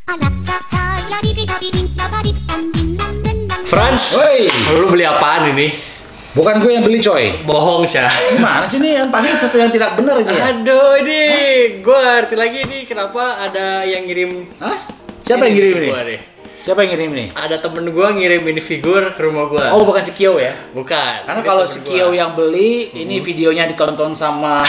Franz, Woi, lu beli apaan ini? bukan gue yang beli coy. Bohong, Syah. Gimana sih ini? Pasti sesuatu yang tidak benar ini ya? Aduh, ini gue ngerti lagi nih kenapa ada yang ngirim. Hah? Siapa yang ngirim ke ini? gua nih. Siapa yang ngirim ini? Ada temen gue ngirim ini figur ke rumah gue. Oh, bukan si Kio ya? Bukan. Karena ini kalau temen si gua. Kio yang beli, ini videonya ditonton sama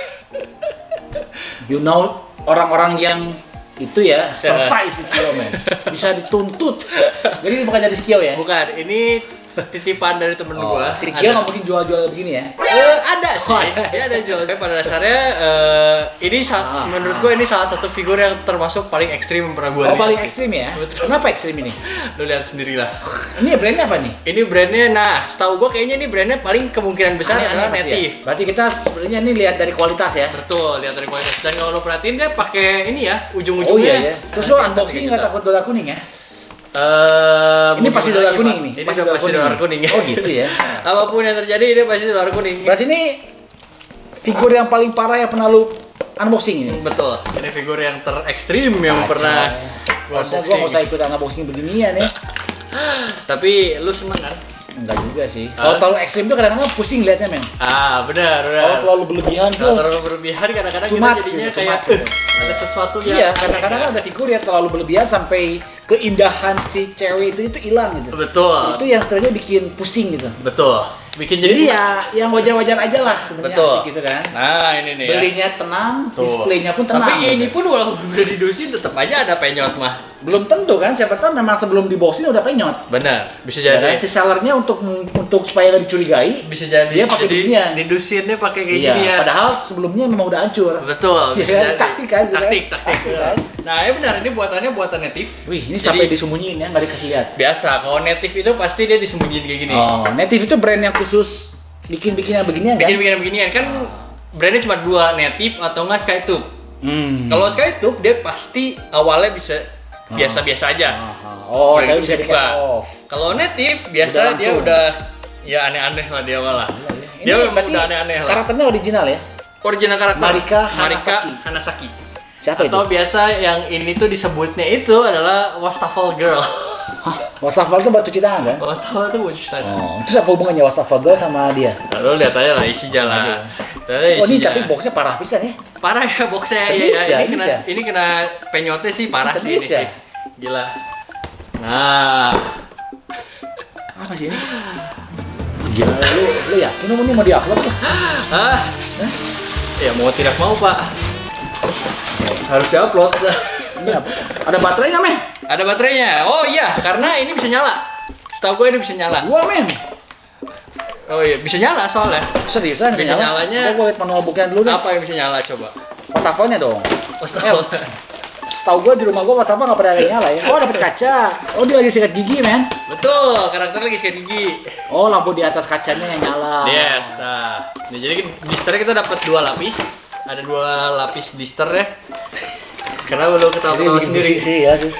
orang-orang yang itu ya, selesai si Kio men. Bisa dituntut. Jadi ini bukan dari si Kio ya? Bukan, ini titipan dari temen Oh, gue. si Kio nggak mungkin jual-jual begini ya? Ada sih, dia ada jual. Tapi pada dasarnya ini menurut gue ini salah satu figur yang termasuk paling ekstrim yang pernah gue Oh, lihat. paling ekstrim ya? Betul. Kenapa ekstrim ini? Lu lihat sendirilah. Ini brandnya apa nih? Ini brandnya, nah setahu gue kayaknya ini brandnya paling kemungkinan besar adalah pasti ya? native. Berarti kita sebenarnya ini lihat dari kualitas ya? Betul, lihat dari kualitas. Dan kalau lo perhatiin dia pakai ini ya, Oh ujung-ujungnya. iya ya. Terus lo unboxing nggak takut dolar kuning ya? Ini Mau pasti gimana dolar lagi, kuning Pak? nih. Ini pasti dolar kuning. Oh gitu ya. Apapun yang terjadi ini pasti dolar kuning. Berarti ini figur yang paling parah yang pernah lu unboxing ini. Betul. Ini figur yang terekstrim yang pernah gua Harusnya gua nggak usah unboxing. ikut unboxing beginian ya. Tapi lu seneng kan? Enggak juga sih. Kalau terlalu ekstrim tuh kadang-kadang pusing liatnya men. Benar. Kalau terlalu berlebihan Kalau tuh. terlalu berlebihan kadang-kadang Too kita much jadinya gitu, too kayak much gitu. ada sesuatu yang Iya, aneh, kadang-kadang kan? ada figur yang terlalu berlebihan sampai keindahan si cewek itu hilang gitu. Betul. Itu yang sebenarnya bikin pusing gitu. Betul. Bikin Jadi jadi ya yang wajar-wajar aja lah sebenarnya betul. asik gitu kan. Nah, ini nih ya. Belinya tenang, Tuh. displaynya pun tenang. Tapi ini gitu. pun walaupun udah didusin tetap aja ada penyot mah. Belum tentu kan, siapa tahu memang sebelum diboxing udah penyot. Benar, bisa Ya jadi. kan? Si sellernya untuk supaya nggak dicurigai, Bisa jadi. dia pakai jadi beginian. didusinnya pakai kayak Iya, gini ya. padahal sebelumnya memang udah hancur. Betul, Iya bisa kan? jadi. Taktik kan, gitu kan? Taktik. Taktik kan? Nah, ya benar ini buatannya buatan native. Wih, ini Jadi- sampai disembunyiin ya, nggak dikasih lihat. Biasa, kalau native itu pasti dia disembunyiin kayak gini. Oh, Native itu brand yang khusus bikin-bikinnya beginian kan? Bikin beginian kan brandnya cuma dua, native atau enggak Skytube. Hmm. Kalau Skytube dia pasti awalnya bisa biasa-biasa aja. Oh, Udah tapi gitu bisa dibuka. dikasih off. Kalau native biasa Udah dia langsung. udah ya aneh-aneh lah dia malah. Ini Dia berarti udah aneh-aneh lah. karakternya original ya? Original karakter Marika Hanasaki. Hanasaki. Siapa Atau itu? biasa yang ini tuh disebutnya itu adalah wastafel girl. Hah, wastafel itu buat cuci tangan kan? Wastafel tuh buat cuci tangan. Oh, terus apa hubungannya wastafel girl sama dia? Lalu lihat aja lah isinya lah. Lihat aja Oh, ini isinya. tapi boxnya parah pisan ya? Parah ya boxnya Serius ya, ini ini kena ya? ini kena penyotnya sih parah sih ini Serius ya? sih. Gila. Nah, Apa sih ini? Gila, lu yakin ini mau diupload tuh? ah, ya mau tidak mau Pak, harus diupload. Ini apa? Ada baterainya, men? Ada baterainya. Oh iya, karena ini bisa nyala. Setahu gue ini bisa nyala. Gua, men. Oh iya, bisa nyala soalnya. Seriusan Bisa nyalanya- Gua liat manual booknya dulu deh. Apa yang bisa nyala coba? Wastafelnya dong. Wastafel. Setahu gua di rumah gua wastafel nggak pernah ada yang nyala ya. Oh, dapet kaca. Oh, dia lagi sikat gigi, men. Betul, karakter lagi sikat gigi. Oh, lampu di atas kacanya yang nyala. Yes, nah. Jadi blisternya kita dapat 2 lapis. Ada 2 lapis blister ya. Karena belum Jadi ketawa-ketawa bikin sendiri. pusing sih ya sih.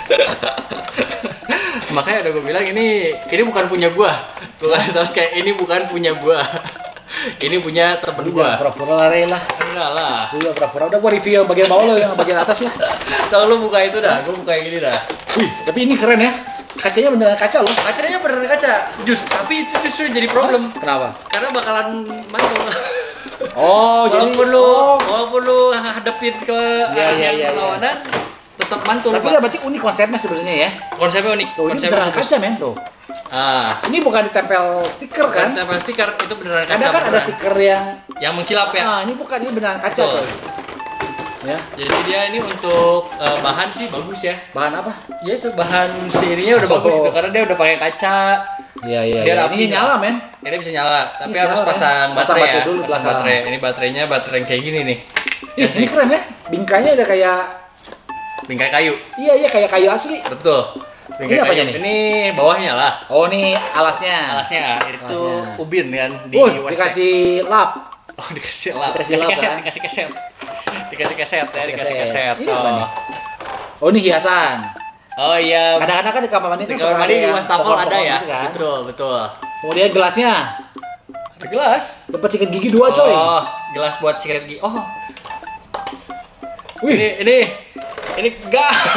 Makanya udah gue bilang ini bukan punya gua. Gua kasih tau kayak ini bukan punya gua. Ini punya temen Lu gua. jangan pura-pura lari lah. Enggak lah. Lu jangan pura-pura. Udah gua review yang bagian bawah lo, yang bagian atas lah. Kalau lu buka itu dah, gua buka yang ini dah. Wih, tapi ini keren ya. Kacanya beneran kaca loh. Kacanya beneran kaca. Tapi itu justru jadi problem. Kenapa? Karena bakalan mantul. Oh, Walaupun lu hadapin ke Iya, arah iya, yang iya, berlawanan, tetap mantul. Tapi Pak. ya berarti unik konsepnya sebenarnya ya. Konsepnya unik. Tuh, ini Konsepnya beneran bagus. kaca, men, tuh. Ah, Ini bukan ditempel stiker kan kan? tempel stiker itu beneran kaca. Ada kan ada beneran. stiker yang yang mengkilap ya. Ah, ini bukan, ini beneran kaca, Betul. coy. Ya, Jadi dia ini untuk bahan sih bagus ya. bahan apa? Ya itu bahan sirinya udah Oh. bagus itu karena dia udah pakai kaca. Iya, iya. Dia iya. rapi, Ini nyala, men. Ini bisa nyala, tapi Ini harus nyala, pasang ya. Pasang baterai baterai ya. dulu Pasang belakang. baterai. Ini baterainya baterai yang kayak gini nih. Ih, ini keren ya. Bingkainya udah kayak Bingkai kayu. iya kayak kayu asli. Betul. Bingkai Ini apanya kayu. nih? Ini bawahnya lah. Oh, ini alasnya. Alasnya itu Alasnya. ubin kan di Oh, WC. dikasih lap. Oh, dikasih lap. Dikasih Dikasih lap, keset, kan? dikasih keset. Dikasih keset ya, dikasih keset. keset. Ini apa nih? Oh, ini hiasan. Oh iya. Kadang-kadang kan di kamar mandi Di kan kamar suka mandi ada di yang wastafel ada pohon-pohon ya. gitu kan. Betul, betul. Kemudian gelasnya. Ada gelas. Dapat sikat gigi 2, coy. Oh, gelas buat sikat gigi. Oh. Wih. Ini enggak.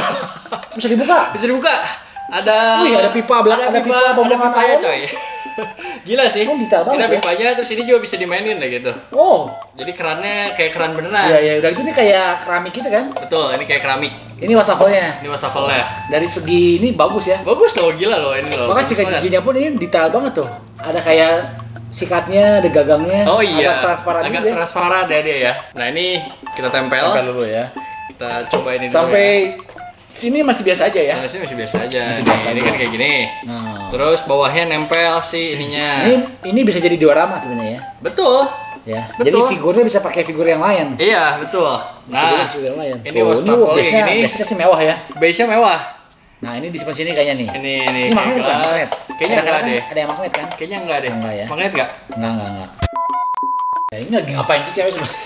Bisa dibuka. Bisa dibuka. Ada Wih, ada pipa belakang, ada pipa pembuangan pipanya air. coy. Gila sih. Oh, detail Ini banget ada ya. pipanya, terus ini juga bisa dimainin lah gitu. Oh. Jadi kerannya kayak keran beneran. Iya, iya, udah gitu nih kayak keramik gitu kan. Betul, ini kayak keramik. Ini wastafelnya. Ini wastafelnya. Dari segi ini bagus ya. Bagus loh, gila loh ini loh. Bahkan Bagus sikat banget. giginya pun ini detail banget tuh. Ada kayak sikatnya, ada gagangnya. Oh iya. Agak transparan Agak juga. transparan ya dia ya. Nah ini kita tempel. Tempel dulu ya. Kita coba ini Sampai dulu ya. sini masih biasa aja ya. Sampai sini masih biasa aja. Masih biasa Ini aja. kan kayak gini. Nah. Terus bawahnya nempel sih ininya. Ini bisa jadi diorama sebenarnya ya. Betul. Ya. Betul. Jadi figurnya bisa pakai figur yang lain. Iya, betul. Nah, Figur yang lain. ini Tuh, wastafel kayak base-nya, gini. base-nya sih mewah ya. base-nya mewah. Nah, ini disimpan sini kayaknya nih. Ini Ini magnet bukan? Magnet. Kayaknya enggak kan deh. ada yang magnet kan? Kayaknya enggak deh. Enggak ya? Magnet enggak? Enggak. Ya, ini lagi ngapain sih cewek sebenarnya?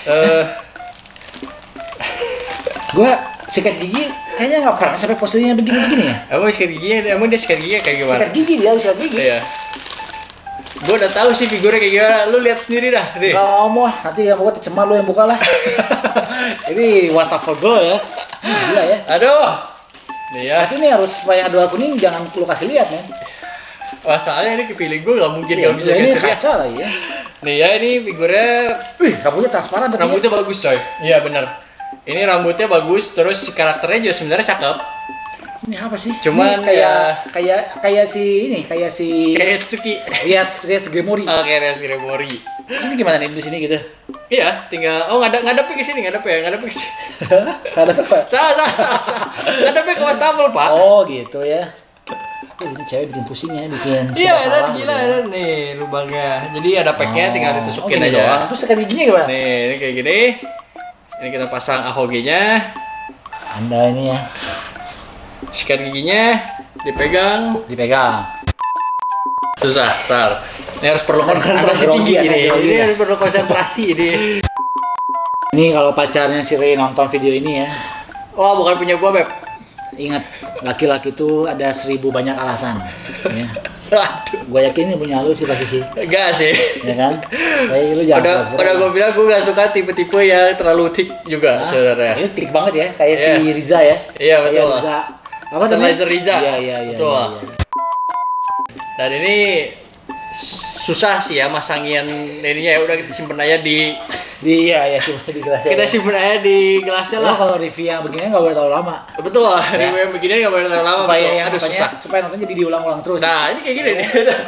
Gua sikat gigi kayaknya nggak pernah sampai posenya begini-begini ya. Emang sikat giginya, emang dia sikat giginya kayak gimana? Sikat gigi dia, sikat gigi. Iya. Gua udah tahu sih figurnya kayak gimana. Lu lihat sendiri dah, deh. Kalau mau nanti yang buka tercemar lu yang buka lah. Ini wastafel gue ya. Gila ya. Aduh. Nih ya. Tapi ini harus supaya ada kuning jangan lu kasih lihat men. Masalahnya ini feeling gue nggak mungkin Iya, kalau bisa ini kasih lihat. kaca lagi ya. Nih ya, ini figurnya Wih, rambutnya transparan tapi rambutnya bagus coy. Iya bener. Ini rambutnya bagus, terus si karakternya juga sebenarnya cakep. ini apa sih? Cuman ini ya- kayak si ini, kayak si Kayak Tsuki. Rias Gremori. Oke, Res Gregory. Ini gimana nih di sini gitu? Iya, tinggal ngadepin ke sini, ngadepin ke sini. Ada apa? Salah. Ngadepin ke wastafel, Pak. Oh, gitu ya. Ini cewek bikin pusing ya, bikin Iya, serba dan salah gila gitu ya. dan nih lubangnya. Jadi ada packnya, tinggal ditusukin gini doang. aja. Terus sikat giginya gimana? Nih, ini kayak gini. Ini kita pasang ahoge-nya. Anda ini ya, Sikat giginya dipegang. dipegang. Susah, tar. Ini harus perlu konsentrasi Anda tinggi grogi, ini. Anda grogi Ini ya. harus perlu konsentrasi ini. Ini kalau pacarnya si Ray nonton video ini ya, Wah, bukan punya gua, Beb. ingat laki-laki itu ada 1000 banyak alasan. Ya. Aduh. Gue yakin ini punya lu sih pasti sih, Enggak sih. ya kan? Kayak lu jangan. Udah gue bilang gue gak suka tipe-tipe yang terlalu thick juga sebenarnya. Ini trik banget ya, kayak si Yes. Riza ya. Iya, Kayak betul. Riza. Apa Betul, namanya? Laser Riza. Iya. Betul. Iya. Dan ini susah sih ya masangin ininya ya, udah kita simpen aja di Iya, coba di gelasnya. kita simpen aja di gelasnya Lo lah. kalau review yang begini nggak boleh terlalu lama. Betul, review yang begini nggak boleh terlalu lama. Supaya betul. yang Aduh, nontonnya, susah. supaya nontonnya jadi diulang-ulang terus. Nah, ini kayak gini nih.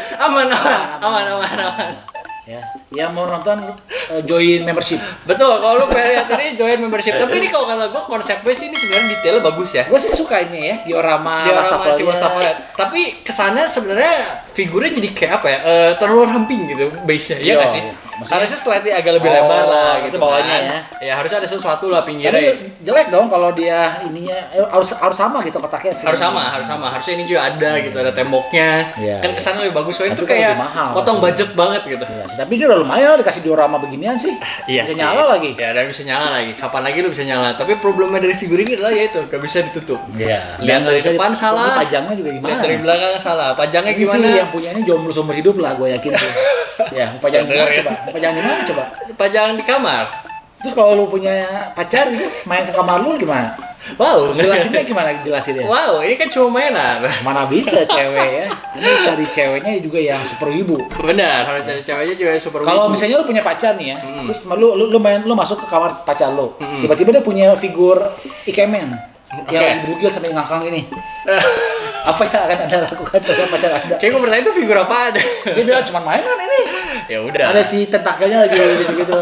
Aman. Ya, yang mau nonton join membership. Betul, kalau lu pengen lihat ini join membership. Tapi ini kalau kata gue konsepnya sih ini sebenarnya detailnya bagus ya. Gue sih suka ini ya, diorama Dia orang masih wastafelnya. wastafelnya. Tapi kesannya sebenarnya figurnya jadi kayak apa ya? Terlalu ramping gitu base-nya. Iya Iya, nggak sih? iya. Maksudnya- Harusnya slightly agak lebih Oh, lebar lah harusnya gitu bawahnya kan. ya. Ya harusnya ada sesuatu lah Tapi pinggirnya. jelek dong kalau dia ininya harus sama gitu kotaknya sih. Harus sama. Harusnya ini juga ada gitu, ada temboknya. Iya, Kan iya. kesannya lebih bagus. Soalnya Tapi itu kan kayak lebih mahal potong pasti. budget banget gitu. Iya sih, tapi dia udah lumayan dikasih diorama beginian sih. Iya Bisa sih. nyala lagi. Ya, dan bisa nyala lagi. Kapan lagi lu bisa nyala? Tapi problemnya dari figur ini adalah yaitu gak bisa ditutup. Iya. Lihat dari depan salah. Pajangnya juga gimana? Lihat dari belakang salah. Pajangnya Ini gimana? sih yang punya ini jomblo seumur hidup lah, gue yakin sih. Ya, mau pajang di mana Dengerin. coba? Mau pajang di mana coba? Pajang di kamar. Terus kalau lu punya pacar gitu, main ke kamar lu gimana? Wow. Jelasinnya gimana jelasinnya? Wow, ini kan cuma mainan. Mana bisa cewek ya? Ini cari ceweknya juga yang super wibu. Benar, harus cari ceweknya juga yang super Kalau wibu. misalnya lu punya pacar nih ya, terus lu masuk ke kamar pacar lu, Mm-mm. tiba-tiba dia punya figur Ikemen yang Oke. lagi berugil sampai ngangkang ini. Apa yang akan anda lakukan terhadap pacar anda? Kayak gue bertanya itu figur apaan? Dia bilang cuma mainan ini. Ya udah. Ada si tentakelnya lagi gitu-gitu.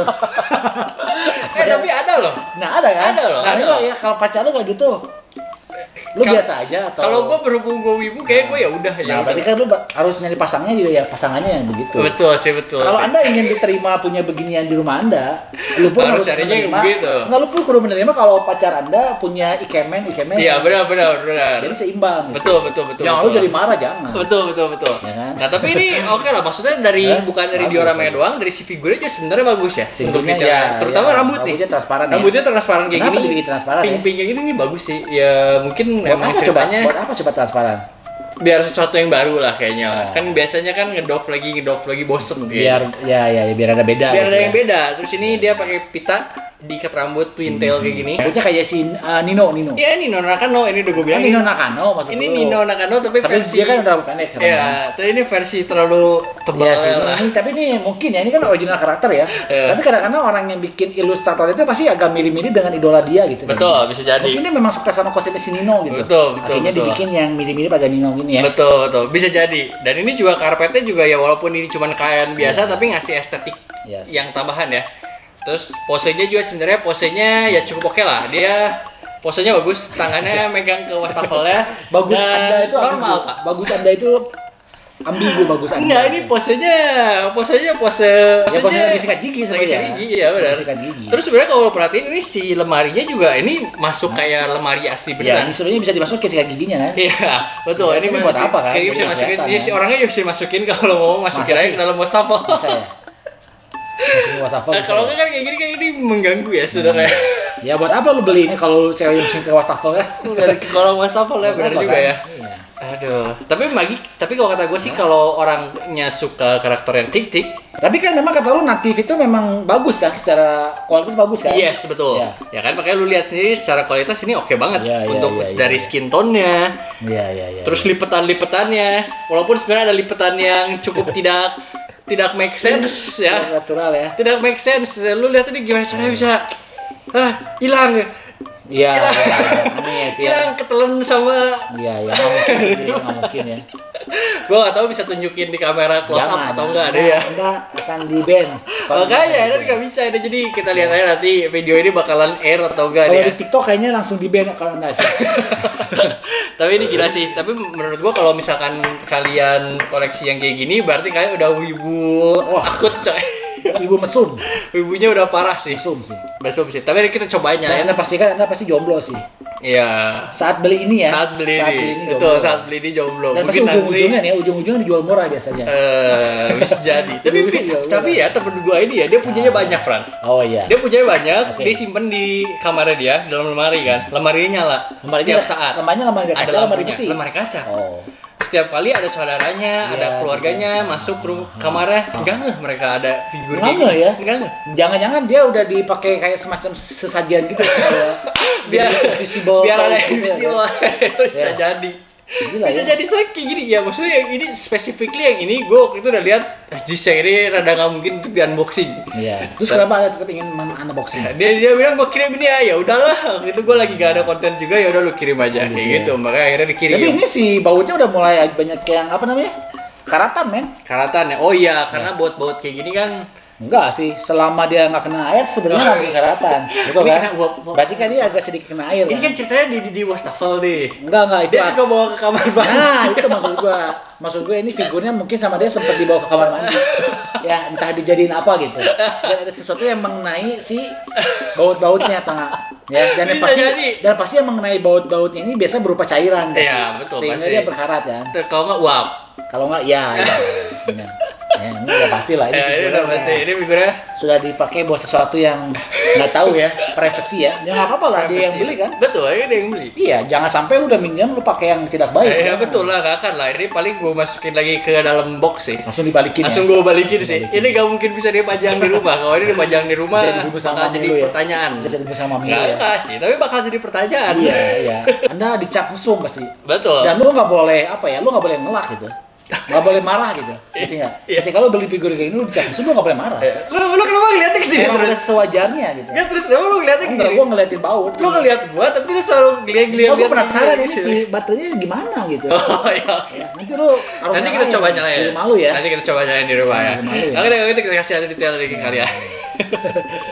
Tapi ada loh. Nah ada kan? Ada loh, Nah ada. ini ya kalau pacar lu kayak gitu, lu Kal- biasa aja atau? Kalau gue berhubung gue wibu, kayak gue ya udah ya. Nah berarti kan lu harus nyari pasangnya juga ya pasangannya yang begitu. Betul sih, betul. Kalau sih. anda ingin diterima punya beginian di rumah anda, lu pun Harus harus carinya yang menerima. begitu. Nggak, lu pun kudu menerima kalau pacar anda punya ikemen. Iya, benar. Jadi seimbang. Gitu. Betul. Jangan lu jadi marah jangan. Betul. Ya kan? Nah, tapi ini oke lah, maksudnya dari Hah? bukan dari Bagus, dioramanya bagus. doang, dari si figurnya juga sebenarnya bagus ya. Untuk Figurnya detailnya. ya, Terutama ya, rambut nih. rambutnya transparan ya. Rambutnya transparan kayak Kenapa gini. dibikin transparan ya? Pink kayak gini nih bagus sih. Ya mungkin Buat emang apa coba? ceritanya Buat apa coba transparan? biar sesuatu yang baru lah kayaknya lah. Oh. Kan biasanya kan ngedop lagi bosen Biar kayaknya. biar ada beda. Biar gitu ada ya. yang beda. Terus ini dia pakai pita. diikat rambut twin tail kayak gini. Rambutnya kayak si Nino. Iya, Nino Nakano, ini udah gue bilang. Nino Nakano maksud Ini lu. Nino Nakano tapi versi dia kan udah rambut pendek sekarang. Iya, tapi ini versi terlalu tebal Iya sih, lah. tapi ini mungkin ya, ini kan original karakter ya. Tapi kadang-kadang orang yang bikin ilustrator itu pasti agak mirip-mirip dengan idola dia gitu. Betul, bisa jadi. Mungkin dia memang suka sama konsepnya si Nino gitu. Betul. Akhirnya dibikin yang mirip-mirip agak Nino gini ya. Betul, bisa jadi. Dan ini juga karpetnya juga ya walaupun ini cuma kain biasa tapi ngasih estetik yang tambahan ya. Terus posenya juga sebenarnya posenya ya cukup oke lah. Dia posenya bagus, tangannya megang ke wastafelnya. Bagus Anda itu normal, Pak. Bagus Anda itu ambigu bagus Anda. Enggak, ini pose lagi sikat gigi sebenarnya. Lagi sikat gigi ya benar. Sikat gigi. Terus sebenarnya kalau perhatiin ini si lemarinya juga ini masuk kayak lemari asli Ya, beneran. ini sebenarnya bisa dimasukin sikat giginya kan. Iya, betul. Ya, ini buat apa kan? Bisa Biar masukin. kelihatan, Ini si kan? orangnya juga bisa masukin kalau mau masukin Masa aja sih? ke dalam wastafel. Bisa ya. Masukin wastafel. Nah, kalau enggak kan kayak gini kan ini mengganggu ya saudara. Ya buat apa lu beli ini kalau cewek yang masukin ke wastafel kan? Dari kolong wastafel ya benar Buat apa, juga kan? ya. Iya. Aduh, tapi kalau kata gue sih kalau orangnya suka karakter yang tik-tik, Tapi kan memang kata lu natif itu memang bagus lah, secara kualitas bagus kan? yes betul. Ya. Ya kan makanya lu lihat sendiri secara kualitas ini oke banget Iya, iya, untuk iya, dari iya. skin tone-nya. Iya. Terus lipetan-lipetannya, walaupun sebenarnya ada lipetan yang cukup tidak make sense ya. natural ya. Tidak make sense. Lu lihat ini gimana caranya bisa hilang. Iya, aneh itu ya. Hilang ketelan sama Iya, nggak mungkin ya. gua nggak tahu bisa tunjukin di kamera close up atau enggak deh ya. Anda akan di ban. Makanya ini nggak bisa ini, jadi kita lihat aja nanti video ini bakalan air atau enggak Kalau ya. di TikTok kayaknya langsung di ban kalau Anda sih. Tapi ini gila sih. Tapi menurut gua kalau misalkan kalian koleksi yang kayak gini, berarti kalian udah wibu akut coy. Ibu mesum. Wibunya udah parah sih. Mesum sih. Mesum sih. Tapi kita cobain ya. Dan Anda pasti jomblo sih. Iya. Saat beli ini ya. Saat beli ini. jomblo. Betul, saat beli ini jomblo. Dan pasti ujung-ujungnya nih, ujung-ujungnya dijual murah biasanya. Bisa jadi. Tapi ya temen gua ini ya, dia punyanya banyak, Frans. Oh iya. Dia punyanya banyak, Oke. dia simpen di kamarnya dia, dalam lemari kan. Lemarinya nyala setiap saat. Lemari kaca, Ada lemari lampunya, besi. lemari kaca. Oh. Setiap kali ada saudaranya, Iya, ada keluarganya gitu. masuk ke kamarnya, enggak ngeh mereka ada figur Enggak kayak ngeh ya? Enggak ngeh. Jangan-jangan dia udah dipakai kayak semacam sesajian gitu kayak Biar invisible. biar ada gitu ya, invisible. Bisa Ya. jadi. Gila Bisa ya. jadi kayak gini ya, maksudnya yang ini specifically yang ini gue waktu itu udah lihat Jis yang ini rada nggak mungkin untuk di unboxing. Iya. Terus kenapa Anda tetap ingin unboxing? Dia bilang gue kirim ini ya udahlah, gitu gue lagi gak ada konten juga, ya udah lu kirim aja kayak gitu, makanya akhirnya dikirim. Tapi ini si bautnya udah mulai banyak yang apa namanya? Karatan, men. Karatan ya, oh iya karena baut-baut kayak gini kan. Enggak sih, selama dia nggak kena air sebenarnya nggak bikin karatan. Betul Ini kan? kena uap-uap. Berarti kan dia agak sedikit kena air. Ini kan ceritanya di wastafel deh. Enggak itu. Dia suka bawa ke kamar mandi. Nah, itu maksud gua ini figurnya mungkin sama dia sempat dibawa ke kamar mandi. Ya, entah dijadiin apa gitu. Dan ada sesuatu yang mengenai si baut-bautnya tengah. Ya, Bisa jadi. dan pasti yang mengenai baut-bautnya ini biasa berupa cairan. pasti. Iya, betul, Sehingga pasti. dia berkarat kan. Kalau nggak uap. Kalau nggak ya. Benar. Ya, ini udah pasti lah Ya, ini figurnya udah pasti. Ini figurnya sudah dipakai buat sesuatu yang nggak tahu ya, privacy ya. Ya nggak apa-apa lah dia yang beli kan. Betul, ini dia yang beli. Iya, jangan sampai lu udah minjam lu pakai yang tidak baik. Ya Jangan. betul lah, gak akan lah. Ini paling gue masukin lagi ke dalam box sih. Langsung dibalikin. Langsung ya? gue balikin Langsung sih. Ini gak mungkin bisa dipajang di rumah. Kalau ini dipajang di rumah, Bisa dibungkus sama bakal mami jadi lu ya? pertanyaan. Bisa jadi bersama mami lu Nggak ya. enggak sih, tapi bakal jadi pertanyaan. Iya. Anda dicap mesum pasti. Betul. Dan lu nggak boleh apa ya? Lu nggak boleh ngelak gitu. Nggak boleh marah gitu. Ngerti nggak? Iya. Ketika lu beli figur kayak ini lu dicap mesum lu nggak boleh marah. Lu kenapa ngeliatnya kesini Emang terus? udah sewajarnya gitu. Ya terus kenapa lu ngeliatnya Enggak, kesini? gua ngeliatin baut. Lu ngeliat gua, tapi lu selalu ngeliat-ngeliat. Gua penasaran ini si baterainya gimana gitu. Oh iya. Ya, nanti lu taruh Nanti kita nyalain coba nyalain. di rumah lu ya. Nanti kita coba nyalain di rumah ya. Di rumah lu ya. Oke deh, kita kasih ada detail dari kalian.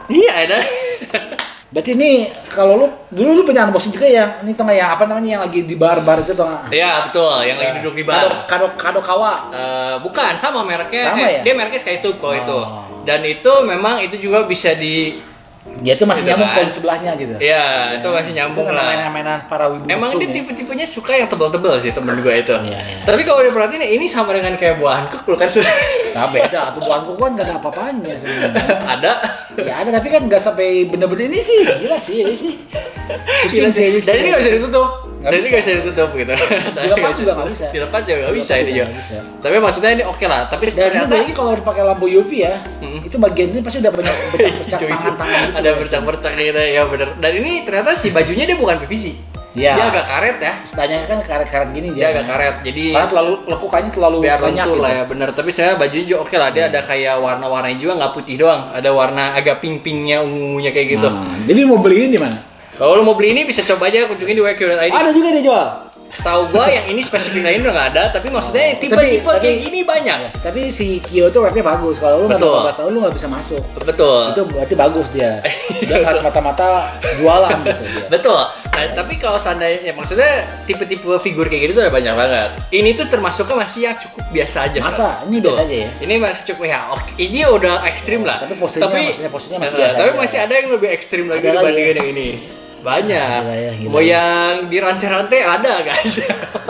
Iya ada. Berarti ini kalau dulu lu punya unboxing juga yang ini tengah yang apa namanya yang lagi di bar-bar itu tengah. Iya betul, yang lagi duduk di bar. Kado kawa. Bukan, sama mereknya. Sama ya? Dia mereknya SkyTube kalau itu. Dan itu memang itu juga bisa di Ya itu masih gitu nyambung kan. kalau di sebelahnya gitu. Iya, itu masih nyambung Itu lah. Mainan-mainan para wibu. Emang dia tipe-tipenya suka yang tebel-tebel sih temen gue itu. Iya. Tapi kalau diperhatiin ini sama dengan kayak buah angkuk lu kan sudah. Nah beda, tuh buanku kan gak ada apa-apanya sebenarnya. Ada. Ya ada tapi kan nggak sampai bener-bener ini sih, gila sih ini sih. Pusing sih ini. Dan ini nggak bisa ditutup. Nggak Dan ini bisa. nggak bisa ditutup gitu. Dilepas juga nggak bisa. Dilepas juga nggak bisa ini juga. Nggak bisa. Tapi maksudnya ini oke lah. Tapi Dan ternyata ini kalau dipakai lampu UV ya, itu bagian ini pasti udah banyak bercak-bercak Cuy, tangan-tangan gitu. ada bercak-bercak gitu ya bener. Dan ini ternyata si bajunya dia bukan PVC. Iya. Dia agak karet ya. Setanya kan karet-karet gini Dia agak karet. Jadi Karena terlalu lekukannya terlalu biar banyak lentur gitu. lah ya bener. Tapi saya bajunya juga oke lah. Dia ada kayak warna-warnanya juga nggak putih doang. Ada warna agak pink-pinknya, ungunya kayak gitu. Jadi mau beli ini di mana? Kalau lo mau beli ini bisa coba aja kunjungin di wq.id. Ada juga dijual. Setahu gua yang ini spesifik lain udah nggak ada, tapi maksudnya tipe-tipe Tapi- kayak gini banyak. Ya, tapi si Kyo tuh webnya bagus. Kalau lu nggak Betul. 15 tahun lu nggak bisa masuk. Betul. Itu berarti bagus dia. Dia nggak semata-mata jualan gitu dia. Betul. Nah, tapi kalau seandainya maksudnya tipe-tipe figur kayak gitu tuh ada banyak banget. Ini tuh termasuknya masih yang cukup biasa aja. Masa? Kan? Ini Betul. biasa aja ya? Ini masih cukup ya. Oke, ini udah ekstrim lah. Tapi maksudnya posisinya masih biasa Tapi aja. masih ada yang lebih ekstrim lagi Ada lagi dibandingin ya? yang ini. Banyak. Gila. Mau yang dirantai-rantai ada guys.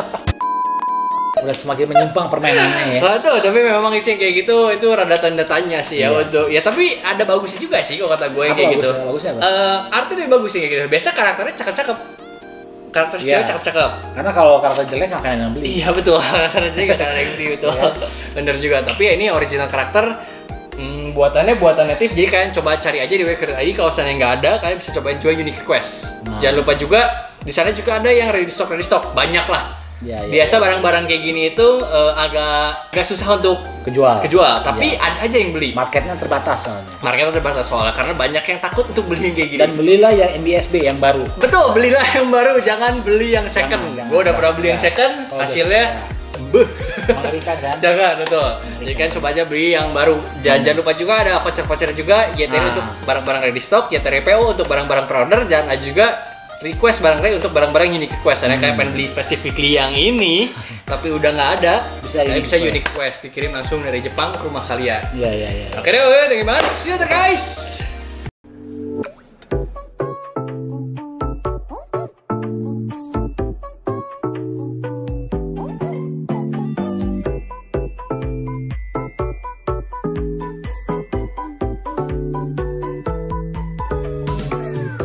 Udah semakin menyimpang permainannya ya. Aduh, tapi memang isi kayak gitu itu rada tanda tanya sih ya Iya untuk ya tapi ada bagusnya juga sih kalau kata gue yang Apa kayak bagusnya? gitu. Bagusnya apa? Artinya lebih bagus sih kayak gitu. Biasa karakternya cakep-cakep. Karakter Iya. cewek cakep-cakep. Karena kalau karakter jelek nggak akan yang beli. Iya betul, karakter cewek gak ada yang beli betul. Iya. Bener juga, tapi ya ini original karakter buatannya buatan native, jadi kalian coba cari aja di wq.id. Kalau misalnya nggak ada, kalian bisa cobain juga Unique Request. Nah. Jangan lupa juga di sana juga ada yang ready stock, banyak lah. Ya, Biasa barang-barang kayak gini itu agak susah untuk kejual. tapi Iya. ada aja yang beli. Marketnya terbatas soalnya. Marketnya terbatas soalnya karena banyak yang takut untuk beli yang kayak gini. Dan belilah yang MBSB yang baru. Betul, belilah yang baru, jangan beli yang second. Jangan. Gue udah pernah beli yang second, Oh, hasilnya udah. beuh. Mengerikan kan? Jangan, betul. Jadi kan coba aja beli yang baru. Jangan lupa juga ada voucher-voucher juga, YTR untuk barang-barang ready stock, YTR PO untuk barang-barang pre-order, dan ada juga request barang ready untuk barang-barang unique request. Karena kayak pengen beli specifically yang ini, tapi udah nggak ada, Bisa kalian unique bisa request. unique request dikirim langsung dari Jepang ke rumah kalian. Iya. Oke deh, thank you banget. See you later guys.